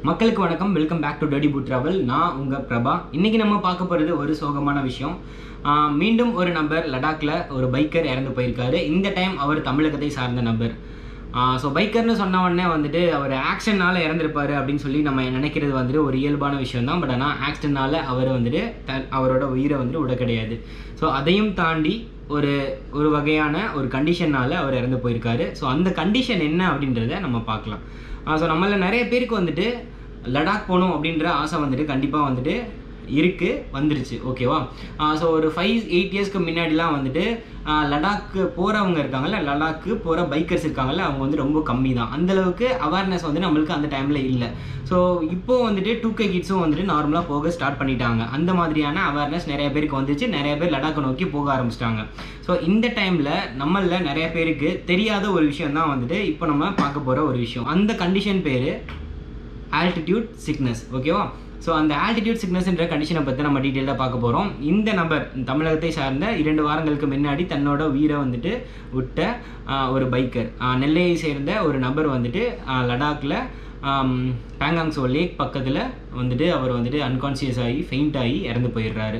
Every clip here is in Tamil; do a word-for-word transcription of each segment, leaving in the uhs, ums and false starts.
மக்களுக்கு வணக்கம். Welcome back to dirty boot travel. நான் உங்கள் பிரபா. இன்றைக்கி நம்ம பார்க்க போகிறது ஒரு சோகமான விஷயம். மீண்டும் ஒரு நபர் லடாக்கில் ஒரு பைக்கர் இறந்து போயிருக்காரு. இந்த டைம் அவர் தமிழகத்தை சார்ந்த நபர். ஸோ பைக்கர்னு சொன்ன உடனே வந்துட்டு அவர் ஆக்சிடென்ட்னால இறந்துருப்பார் அப்படின்னு சொல்லி நம்ம நினைக்கிறது வந்துட்டு ஒரு இயல்பான விஷயம் தான். பட் ஆனால் ஆக்சிடென்ட்னால அவர் வந்துட்டு த அவரோட உயிரை வந்துட்டு விட கிடையாது. ஸோ அதையும் தாண்டி ஒரு ஒரு வகையான ஒரு கண்டிஷனால் அவர் இறந்து போயிருக்காரு. ஸோ அந்த கண்டிஷன் என்ன அப்படின்றத நம்ம பார்க்கலாம். ஸோ நம்மள நிறைய பேருக்கு வந்துட்டு லடாக் போகணும் அப்படின்ற ஆசை வந்துட்டு கண்டிப்பாக வந்துட்டு இருக்குது, வந்துருச்சு. ஓகேவா? ஸோ ஒரு ஃபைவ் எயிட் இயர்ஸ்க்கு முன்னாடிலாம் வந்துட்டு லடாக்கு போகிறவங்க இருக்காங்கல்ல, லடாக்கு போகிற பைக்கர்ஸ் இருக்காங்கல்ல, அவங்க வந்து ரொம்ப கம்மி தான். அந்தளவுக்கு அவேர்னஸ் வந்து நம்மளுக்கு அந்த டைமில் இல்லை. ஸோ இப்போது வந்துட்டு டூ கே கிட்ஸும் வந்துட்டு நார்மலாக போக ஸ்டார்ட் பண்ணிட்டாங்க. அந்த மாதிரியான அவேர்னஸ் நிறைய பேருக்கு வந்துச்சு. நிறைய பேர் லடாக்கை நோக்கி போக ஆரம்பிச்சிட்டாங்க. ஸோ இந்த டைமில் நம்மளில் நிறைய பேருக்கு தெரியாத ஒரு விஷயம் தான் வந்துட்டு இப்போ நம்ம பார்க்க போகிற ஒரு விஷயம். அந்த கண்டிஷன் பேர் ஆல்டிடியூட் சிக்னஸ். ஓகேவா? ஸோ அந்த ஆல்டிடியூட் சிக்னஸ்ன்ற கண்டிஷனை பற்றி நம்ம டீட்டெயிலாக பார்க்க போகிறோம். இந்த நபர் தமிழகத்தை சார்ந்த இரண்டு வாரங்களுக்கு முன்னாடி தன்னோட உயிரை வந்துட்டு விட்ட ஒரு பைக்கர், நெல்லையை சேர்ந்த ஒரு நபர் வந்துட்டு லடாக்கில் பேங்காங்ஸோ லேக் பக்கத்தில் வந்துட்டு அவர் வந்துட்டு அன்கான்சியஸ் ஆகி ஃபெயிண்ட் ஆகி இறந்து போயிடுறாரு.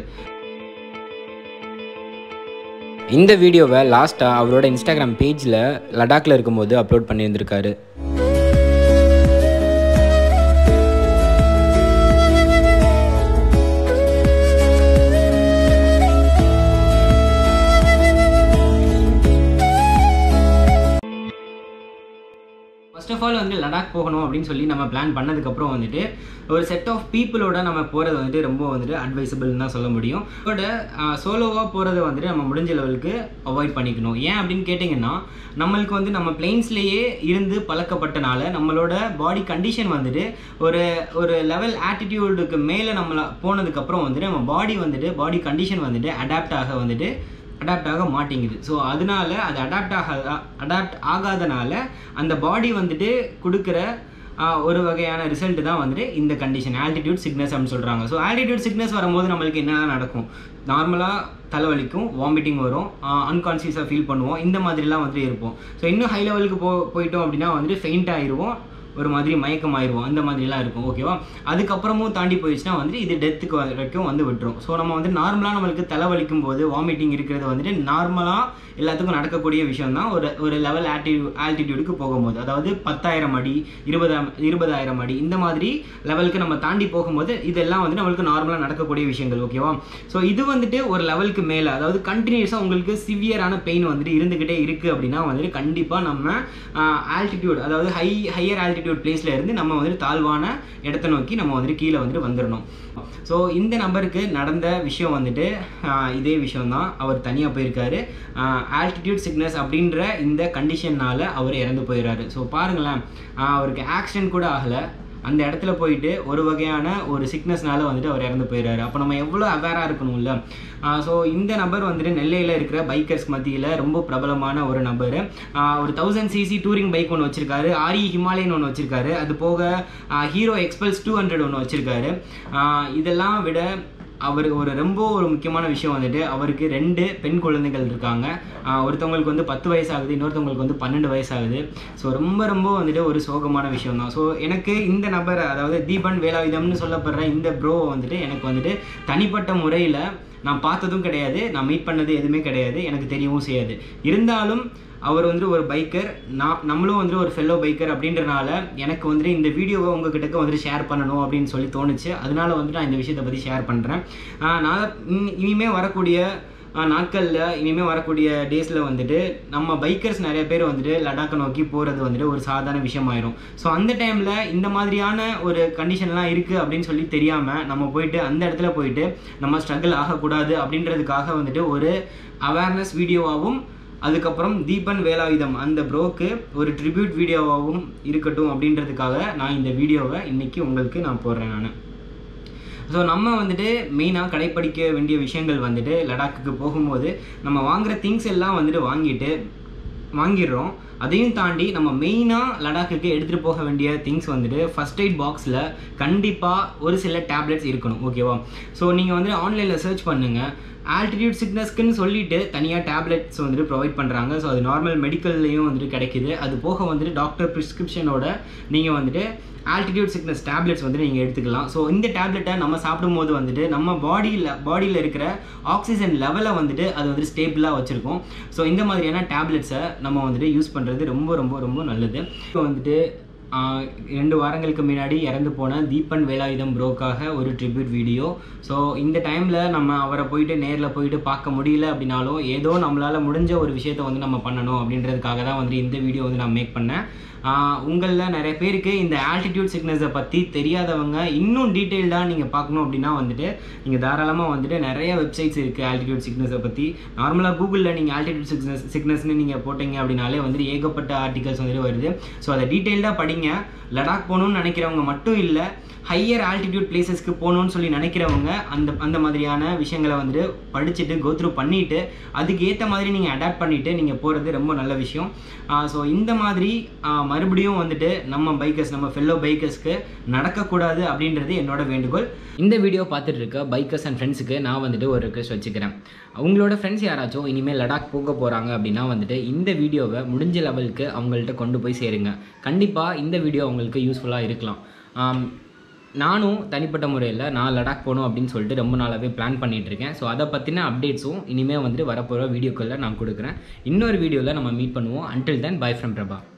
இந்த வீடியோவை லாஸ்ட்டாக அவரோட இன்ஸ்டாகிராம் பேஜில் லடாக்கில் இருக்கும்போது அப்லோட் பண்ணியிருந்திருக்காரு. ஃபர்ஸ்ட் ஆஃப் ஆல் வந்து லடாக் போகணும் அப்படின்னு சொல்லி நம்ம பிளான் பண்ணதுக்கப்புறம் வந்துட்டு ஒரு செட் ஆஃப் பீப்புளோட நம்ம போகிறது வந்துட்டு ரொம்ப வந்துட்டு அட்வைசபிள்னு தான் சொல்ல முடியும். அதோட சோலோவாக போகிறத வந்துட்டு நம்ம முடிஞ்ச லெவலுக்கு அவாய்ட் பண்ணிக்கணும். ஏன் அப்படின்னு கேட்டிங்கன்னா, நம்மளுக்கு வந்து நம்ம பிளெயின்ஸ்லேயே இருந்து பழக்கப்பட்டனால நம்மளோட பாடி கண்டிஷன் வந்துட்டு ஒரு ஒரு லெவல் ஆட்டிடியூடுக்கு மேலே நம்மளை போனதுக்கப்புறம் வந்துட்டு நம்ம பாடி வந்துட்டு பாடி கண்டிஷன் வந்துட்டு அடாப்ட் ஆக வந்துட்டு அடாப்ட் ஆக மாட்டேங்குது. ஸோ அதனால அது அடாப்ட் ஆக அடாப்ட் ஆகாதனால அந்த பாடி வந்துட்டு கொடுக்குற ஒரு வகையான ரிசல்ட் தான் வந்துட்டு இந்த கண்டிஷன் ஆல்டிடியூட் சிக்னஸ் அப்படின்னு சொல்கிறாங்க. ஸோ ஆல்டிடியூட் சிக்னஸ் வரும்போது நம்மளுக்கு என்ன நடக்கும்? நார்மலாக தலைவலிக்கும், வாமிட்டிங் வரும், அன்கான்சியஸாக ஃபீல் பண்ணுவோம், இந்த மாதிரிலாம் வந்துட்டு இருப்போம். ஸோ இன்னும் ஹை லெவலுக்கு போ போயிட்டோம் அப்படின்னா வந்துட்டு ஃபெயிண்ட் ஆகிடுவோம், ஒரு மாதிரி மயக்கம் ஆயிடுவோம், அந்த மாதிரிலாம் இருக்கும். ஓகேவா? அதுக்கப்புறமும் தாண்டி போயிடுச்சுன்னா வந்துட்டு இது டெத்துக்கு வரைக்கும் வந்து விட்டுரும். ஸோ நம்ம வந்து நார்மலாக நம்மளுக்கு தலைவலிக்கும் போது வாமிட்டிங் இருக்கிறது வந்துட்டு நார்மலாக எல்லாத்துக்கும் நடக்கக்கூடிய விஷயம் தான். ஒரு ஒரு லெவல் ஆல்டி ஆல்டிடியூடுக்கு போகும்போது, அதாவது பத்தாயிரம் அடி இருபதாயிரம் இருபதாயிரம் அடி இந்த மாதிரி லெவலுக்கு நம்ம தாண்டி போகும்போது இதெல்லாம் வந்து நம்மளுக்கு நார்மலாக நடக்கக்கூடிய விஷயங்கள். ஓகேவா? ஸோ இது வந்துட்டு ஒரு லெவலுக்கு மேலே, அதாவது கண்டினியூஸாக உங்களுக்கு சிவியரான பெயின் வந்துட்டு இருந்துக்கிட்டே இருக்குது அப்படின்னா வந்துட்டு கண்டிப்பாக நம்ம ஆல்டிடியூட், அதாவது ஹை ஹையர் ஆல்டிடியூட் பிளேஸ்ல இருந்து நம்ம வந்துட்டு தாழ்வான இடத்தை நோக்கி நம்ம வந்துட்டு கீழே வந்துட்டு வந்துடணும். ஸோ இந்த நபருக்கு நடந்த விஷயம் வந்துட்டு இதே விஷயம் தான். அவர் தனியாக போயிருக்காரு. ஆல்டிடியூட் சிக்னஸ் அப்படின்ற இந்த கண்டிஷன்னால அவர் இறந்து போயிடுறாரு. ஸோ பாருங்களேன், அவருக்கு ஆக்சிடென்ட் கூட ஆகலை, அந்த இடத்துல போயிட்டு ஒரு வகையான ஒரு சிக்னஸ்னால வந்துட்டு அவர் இறந்து போயிடுறாரு. அப்போ நம்ம எவ்வளோ அவேராக இருக்கணும்ல. ஸோ இந்த நபர் வந்துட்டு நெல்லையில் இருக்கிற பைக்கர்ஸ் மத்தியில் ரொம்ப பிரபலமான ஒரு நபர். ஒரு தௌசண்ட் சிசி டூரிங் பைக் ஒன்று வச்சுருக்காரு, ஆரி ஹிமாலயன் ஒன்று வச்சுருக்காரு, அது போக ஹீரோ எக்ஸ்பல்ஸ் டூ ஹண்ட்ரட் ஒன்று வச்சுருக்காரு. இதெல்லாம் விட அவருக்கு ஒரு ரொம்ப ஒரு முக்கியமான விஷயம் வந்துட்டு அவருக்கு ரெண்டு பெண் குழந்தைகள் இருக்காங்க. ஒருத்தவங்களுக்கு வந்து பத்து வயசு ஆகுது, இன்னொருத்தவங்களுக்கு வந்து பன்னெண்டு வயசு ஆகுது. ஸோ ரொம்ப ரொம்ப வந்துட்டு ஒரு சோகமான விஷயம் தான். ஸோ எனக்கு இந்த நபர், அதாவது தீபன் வேலாயுதம்னு சொல்லப்படுற இந்த ப்ரோ வந்துட்டு எனக்கு வந்துட்டு தனிப்பட்ட முறையில் நான் பார்த்ததும் கிடையாது, நான் மீட் பண்ணது எதுவுமே கிடையாது, எனக்கு தெரியவும் செய்யாது. இருந்தாலும் அவர் வந்துட்டு ஒரு பைக்கர், நான் நம்மளும் வந்துட்டு ஒரு ஃபெல்லோ பைக்கர் அப்படின்றனால எனக்கு வந்துட்டு இந்த வீடியோவை உங்ககிட்ட வந்துட்டு ஷேர் பண்ணணும் அப்படின்னு சொல்லி தோணுச்சு. அதனால வந்துட்டு நான் இந்த விஷயத்தை பற்றி ஷேர் பண்ணுறேன். நான் இனிமேல் வரக்கூடிய நாட்களில் இனிமேல் வரக்கூடிய டேஸில் வந்துட்டு நம்ம பைக்கர்ஸ் நிறைய பேர் வந்துட்டு லடாக்கை நோக்கி போகிறது வந்துட்டு ஒரு சாதாரண விஷயமாயிரும். ஸோ அந்த டைமில் இந்த மாதிரியான ஒரு கண்டிஷன்லாம் இருக்குது அப்படின்னு சொல்லி தெரியாமல் நம்ம போயிட்டு அந்த இடத்துல போயிட்டு நம்ம ஸ்ட்ரகிள் ஆகக்கூடாது அப்படின்றதுக்காக வந்துட்டு ஒரு அவேர்னஸ் வீடியோவாகவும், அதுக்கப்புறம் தீபன் வேலாயுதம் அந்த ப்ரோக்கு ஒரு ட்ரிபியூட் வீடியோவாகவும் இருக்கட்டும் அப்படின்றதுக்காக நான் இந்த வீடியோவை இன்றைக்கி உங்களுக்கு நான் போடுறேன் நான். ஸோ நம்ம வந்துட்டு மெயினாக கடைப்பிடிக்க வேண்டிய விஷயங்கள் வந்துட்டு லடாக்குக்கு போகும்போது நம்ம வாங்குகிற திங்ஸ் எல்லாம் வந்துட்டு வாங்கிட்டு வாங்கிடுறோம். அதையும் தாண்டி நம்ம மெயினாக லடாக்குக்கு எடுத்துகிட்டு போக வேண்டிய திங்ஸ் வந்துட்டு ஃபர்ஸ்ட் எய்ட் பாக்ஸில் கண்டிப்பாக ஒரு சில டேப்லெட்ஸ் இருக்கணும். ஓகேவா? ஸோ நீங்கள் வந்து ஆன்லைனில் சர்ச் பண்ணுங்கள். ஆல்டிடியூட் சிக்னஸ்க்குன்னு சொல்லிட்டு தனியாக டேப்லெட்ஸ் வந்துட்டு ப்ரொவைட் பண்ணுறாங்க. ஸோ அது நார்மல் மெடிக்கல்லையும் வந்துட்டு கிடைக்கிது. அது போக வந்துட்டு டாக்டர் ப்ரிஸ்கிரிப்ஷனோட நீங்கள் வந்துட்டு ஆல்டிடியூட் சிக்னஸ் டேப்லெட்ஸ் வந்துட்டு நீங்கள் எடுத்துக்கலாம். ஸோ இந்த டேப்லெட்டை நம்ம சாப்பிடும்போது வந்துட்டு நம்ம பாடியில் பாடியில் இருக்கிற ஆக்சிஜன் லெவலை வந்துட்டு அது வந்துட்டு ஸ்டேபிளாக வச்சுருக்கோம். ஸோ இந்த மாதிரியான டேப்லெட்ஸை நம்ம வந்துட்டு யூஸ் பண்ணுறது ரொம்ப ரொம்ப ரொம்ப நல்லது. இப்போ வந்துட்டு ரெண்டு வாரங்களுக்கு முன்னாடி இறந்து போன தீபன் வேலாயுதம் ப்ரோக்காக ஒரு ட்ரிபியூட் வீடியோ. ஸோ இந்த டைமில் நம்ம அவரை போயிட்டு நேரில் போயிட்டு பார்க்க முடியல அப்படின்னாலும் ஏதோ நம்மளால் முடிஞ்ச ஒரு விஷயத்தை வந்து நம்ம பண்ணணும் அப்படின்றதுக்காக தான் வந்து இந்த வீடியோ வந்து நான் மேக் பண்ணேன். உங்களில் நிறைய பேருக்கு இந்த ஆல்டிடியூட் சிக்னஸை பற்றி தெரியாதவங்க இன்னும் டீட்டெயில்டாக நீங்கள் பார்க்கணும் அப்படின்னா வந்துட்டு நீங்கள் தாராளமாக வந்துட்டு நிறைய வெப்சைட்ஸ் இருக்குது ஆல்டிடியூட் சிக்னஸை பற்றி. நார்மலாக கூகுளில் நீங்கள் ஆல்டிடியூட் சிக்னஸ் சிக்னஸ்ன்னு நீங்கள் போட்டிங்க அப்படின்னாலே வந்துட்டு ஏகப்பட்ட ஆர்டிகல்ஸ் வந்துட்டு வருது. ஸோ அதை டீட்டெயில்டாக படிங்க. லடாக் போகணுன்னு நினைக்கிறவங்க மட்டும் இல்லை, ஹையர் ஆல்டிடியூட் பிளேசஸ்க்கு போகணுன்னு சொல்லி நினைக்கிறவங்க அந்த அந்த மாதிரியான விஷயங்களை வந்துட்டு படிச்சுட்டு கோத்ரூ பண்ணிவிட்டு அதுக்கு ஏற்ற மாதிரி நீங்கள் அடாப்ட் பண்ணிவிட்டு நீங்கள் போகிறது ரொம்ப நல்ல விஷயம். ஸோ இந்த மாதிரி மறுபடியும் வந்துட்டு நம்ம பைக்கர்ஸ் நம்ம ஃபெல்லோ பைக்கர்ஸ்க்கு நடக்கக்கூடாது அப்படின்றது என்னோட வேண்டுகோள். இந்த வீடியோ பார்த்துட்டு இருக்க பைக்கர்ஸ் அண்ட் ஃப்ரெண்ட்ஸுக்கு நான் வந்துட்டு ஒரு ரிக்வெஸ்ட் வச்சுக்கிறேன். உங்களோட ஃப்ரெண்ட்ஸ் யாராச்சும் இனிமேல் லடாக் போக போகிறாங்க அப்படின்னா வந்துட்டு இந்த வீடியோவை முடிஞ்ச லெவலுக்கு அவங்கள்ட்ட கொண்டு போய் சேருங்க. கண்டிப்பாக இந்த வீடியோ அவங்களுக்கு யூஸ்ஃபுல்லாக இருக்கலாம். நானும் தனிப்பட்ட முறையில் நான் லடாக் போகணும் அப்படின்னு சொல்லிட்டு ரொம்ப நாளாகவே பிளான் பண்ணிகிட்ருக்கேன். ஸோ அதை பற்றின அப்டேட்ஸும் இனிமேல் வந்துட்டு வரப்போகிற வீடியோக்களில் நான் கொடுக்குறேன். இன்னொரு வீடியோவில் நம்ம மீட் பண்ணுவோம். Until then bye from Prabha.